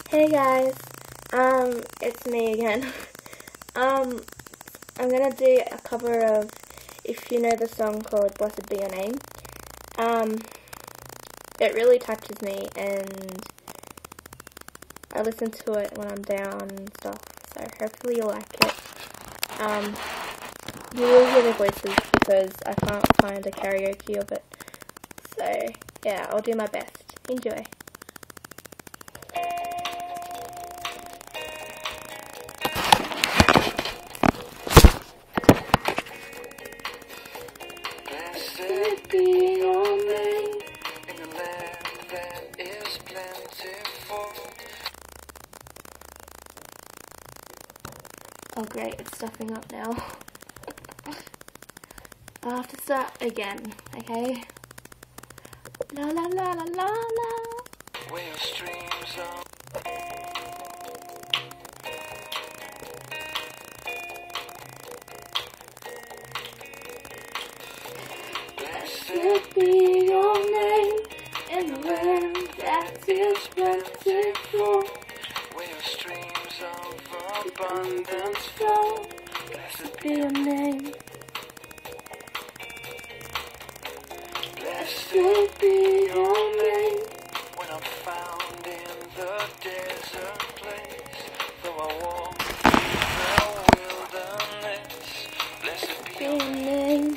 Hey guys, it's me again. I'm gonna do a cover of, if you know the song called Blessed Be Your Name. It really touches me and I listen to it when I'm down and stuff, so hopefully you'll like it. You will hear the voices because I can't find a karaoke of it, so yeah, I'll do my best. Enjoy. Blessed be your name in the land that is plentiful. Oh great, it's stuffing up now. I'll have to start again, okay? La la la la la la. Where streams are. Blessed be your name in the land that is plentiful, where streams of abundance flow. Blessed be your name. Blessed be your name when I'm found in the desert place. Though I walk through the wilderness, blessed be your name.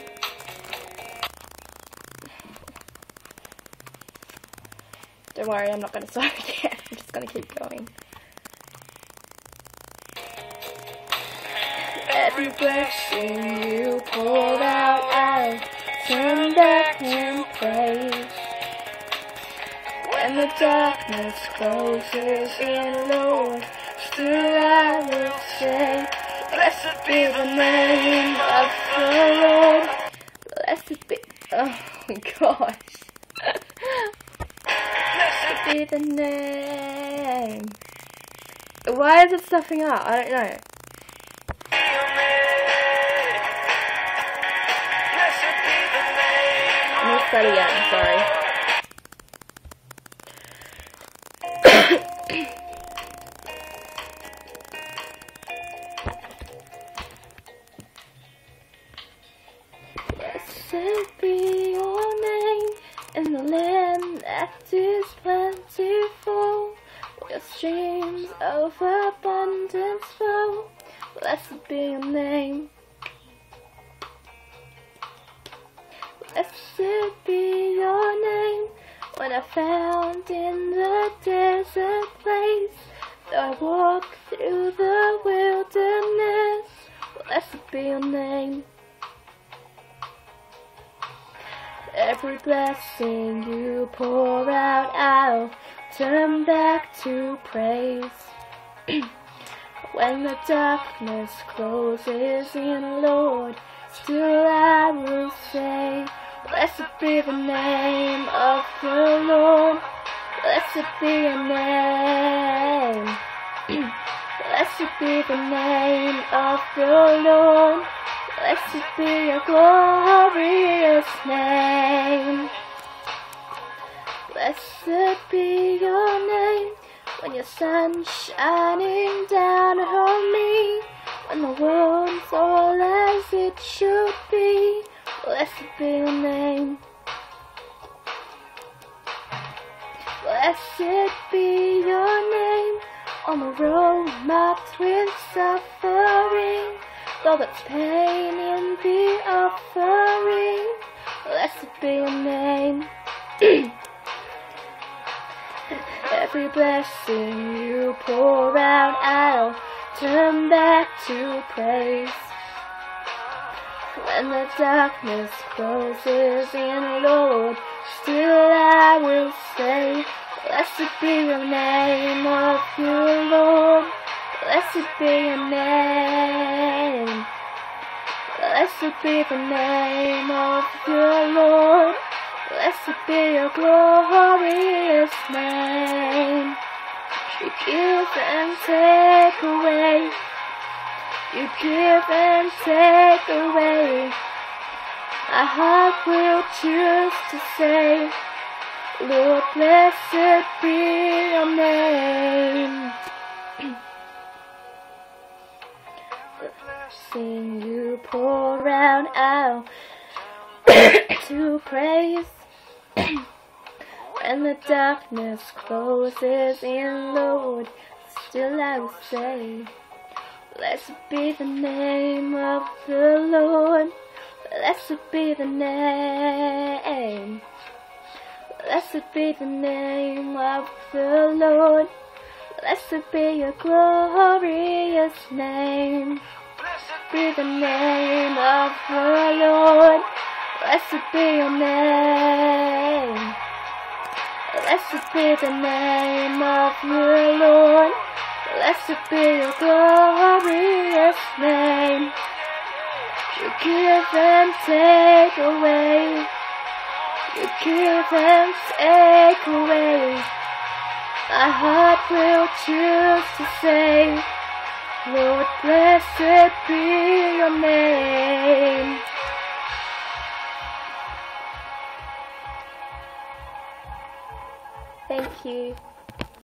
Don't worry, I'm not going to start again. I'm just going to keep going. Every blessing you poured out, I turn back in praise. When the darkness closes in, Lord, still I will say, blessed be the name of the Lord. Blessed be, oh gosh. Blessed be the name. Why is it stuffing up? I don't know. Let me start again, sorry. Blessed be your name in the land that is plentiful, where streams of abundance flow. Blessed be your name. Blessed be your name when I'm found in the desert place. Though I walk through the wilderness, blessed be your name. Every blessing you pour out, I'll turn back to praise. When the darkness closes in, Lord, still I will say, blessed be the name of the Lord. Blessed be your name. Blessed be the name of the Lord. Blessed be your glorious name. Blessed be your name when your sun's shining down on me, when the world's all as it should be. Blessed be your name. Blessed be your name on the road marked with suffering, though it's pain in the offering. Blessed be your name. Every blessing you pour out, I'll turn back to praise. When the darkness closes in, Lord, still I will say, blessed be your name of your Lord. Blessed be your name. Blessed be the name of your Lord. Blessed be your glorious name. You give and take away. You give and take away. My heart will choose to say, Lord, blessed be your name. sing, you pour out to praise. When the darkness closes in, Lord, still I will say, blessed be the name of the Lord. Blessed be the name. Blessed be the name of the Lord. Blessed be your glorious name. Blessed be the name of the Lord. Blessed be your name. Blessed be the name of the Lord. Blessed be your glorious name. You give and take away. You give and take away. My heart will choose to say, Lord, blessed be your name. Thank you.